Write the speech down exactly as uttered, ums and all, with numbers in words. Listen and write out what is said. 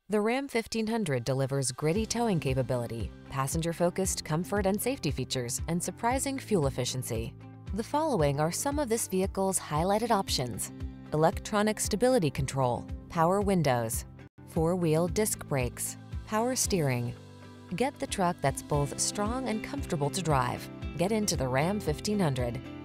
The Ram fifteen hundred delivers gritty towing capability, passenger-focused comfort and safety features, and surprising fuel efficiency. The following are some of this vehicle's highlighted options: electronic stability control, power windows, four-wheel disc brakes, power steering. Get the truck that's both strong and comfortable to drive. Get into the Ram fifteen hundred.